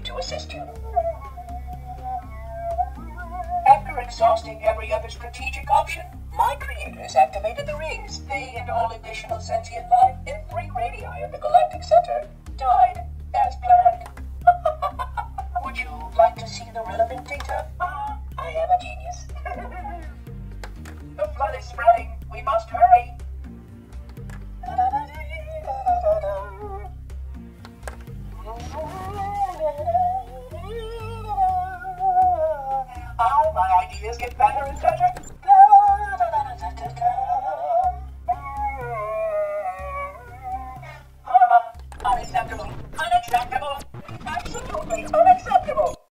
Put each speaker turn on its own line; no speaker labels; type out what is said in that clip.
to assist you. After exhausting every other strategic option, my creators activated the rings. They and all additional sentient life in 3 radii of the galactic center died as planned. Would you like to see the relevant data? I am a genius. The flood is spreading. We must hurry. Oh, my ideas get better and better. Unacceptable. Unacceptable. Absolutely unacceptable.